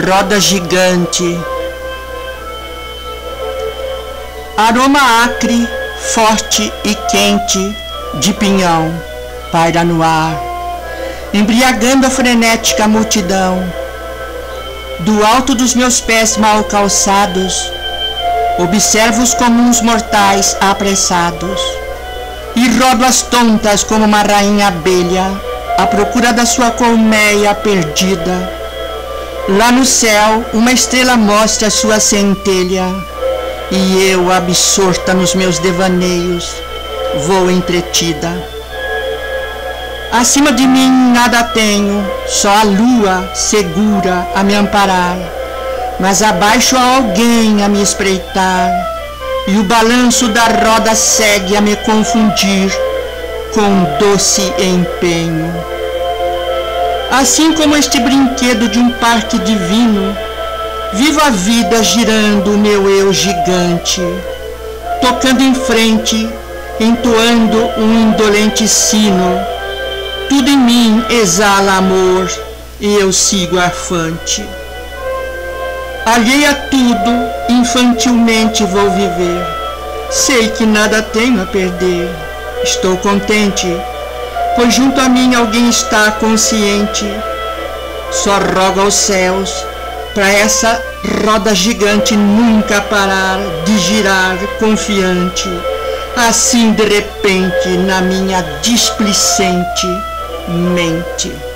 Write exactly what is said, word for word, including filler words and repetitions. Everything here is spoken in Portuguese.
roda gigante. Aroma acre, forte e quente de pinhão paira no ar, embriagando a frenética multidão. Do alto dos meus pés mal calçados, observo os comuns mortais apressados e rodo as tontas como uma rainha abelha à procura da sua colmeia perdida. Lá no céu uma estrela mostra sua centelha e eu, absorta nos meus devaneios, vou entretida. Acima de mim nada tenho, só a lua segura a me amparar, mas abaixo há alguém a me espreitar, e o balanço da roda segue a me confundir com doce empenho. Assim como este brinquedo de um parque divino, vivo a vida girando o meu eu gigante, tocando em frente, entoando um indolente sino. Tudo em mim exala amor e eu sigo afante. Alheia a tudo, infantilmente vou viver. Sei que nada tenho a perder. Estou contente, pois junto a mim alguém está consciente. Só rogo aos céus para essa roda gigante nunca parar de girar confiante. Assim de repente na minha displicente mente.